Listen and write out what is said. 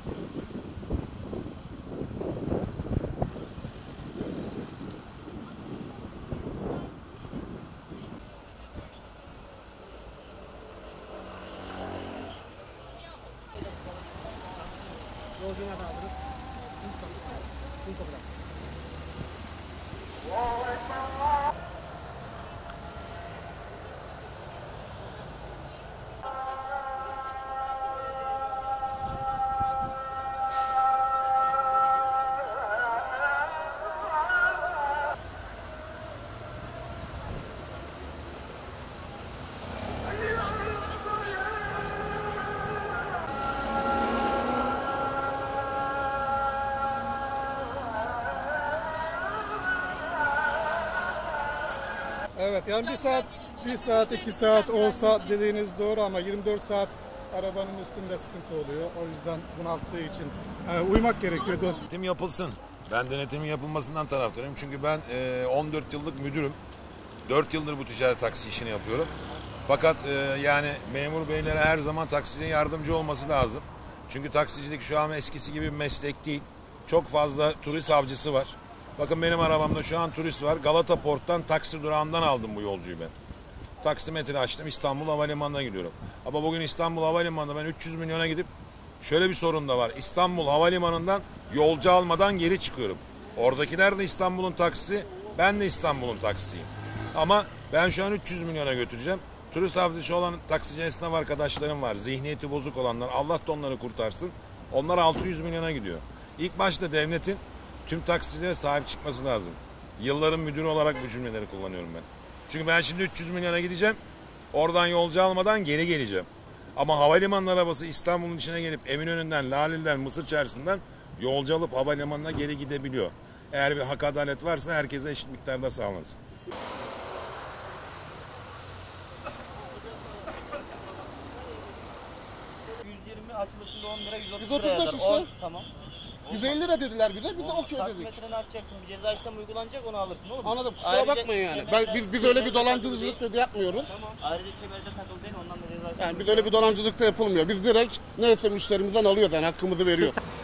Yolcu nerede aldınız? İlk kapıdan. Evet, yani bir saat 2 saat olsa dediğiniz doğru ama 24 saat arabanın üstünde sıkıntı oluyor. O yüzden bunalttığı için uymak gerekiyor. Denetim yapılsın. Ben denetimin yapılmasından taraftarıyım. Çünkü ben 14 yıllık müdürüm. 4 yıldır bu ticaret taksi işini yapıyorum. Fakat yani memur beylere her zaman taksiciye yardımcı olması lazım. Çünkü taksicilik şu an eskisi gibi bir meslek değil. Çok fazla turist avcısı var. Bakın benim arabamda şu an turist var. Galata Port'tan taksi durağından aldım bu yolcuyu ben. Taksimetre açtım, İstanbul Havalimanı'na gidiyorum. Ama bugün İstanbul Havalimanı'nda ben 300 milyona gidip şöyle bir sorun da var. İstanbul Havalimanı'ndan yolcu almadan geri çıkıyorum. Oradakiler de İstanbul'un taksisi, ben de İstanbul'un taksisiyim. Ama ben şu an 300 milyona götüreceğim. Turist avcısı olan taksici esnaf arkadaşlarım var. Zihniyeti bozuk olanlar. Allah da onları kurtarsın. Onlar 600 milyona gidiyor. İlk başta devletin tüm taksicilere sahip çıkması lazım. Yılların müdürü olarak bu cümleleri kullanıyorum ben. Çünkü ben şimdi 300 milyona gideceğim. Oradan yolcu almadan geri geleceğim. Ama havalimanı arabası İstanbul'un içine gelip Eminönü'nden, Laleli'den, Mısır Çarşısı'ndan yolcu alıp havalimanına geri gidebiliyor. Eğer bir hak adalet varsa herkese eşit miktarda sağlansın. Açılışında 10 lira, 130 135 lira yazar. işte. Tamam. 150 lira dediler bize, biz de okey dedik. Taksimetreni açacaksın, bir ceza işlemi uygulanacak, onu alırsın oğlum. Anladım, kusura Ayrıca bakmayın yani. kemerde- Biz öyle bir kemerde dolandırıcılık takılı dedi yapmıyoruz. değil. Tamam. Ayrıca kemerde takılı değil, ondan da ceza işlemi Yani biz öyle bir dolandırıcılık da yapılmıyor. Biz direkt neyse müşterimizden alıyoruz yani hakkımızı veriyoruz.